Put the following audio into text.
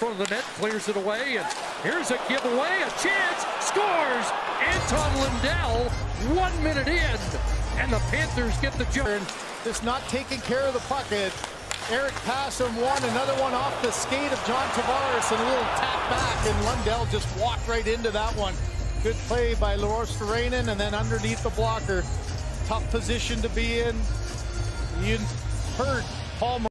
front of the net, clears it away, and here's a giveaway, a chance, scores! Anton Lundell, 1 minute in, and the Panthers get the jump. Just not taking care of the puck. Eric Passam won, another one off the skate of John Tavares, and a little tap back, and Lundell just walked right into that one. Good play by Luostarinen, and then underneath the blocker. Tough position to be in. You heard Paul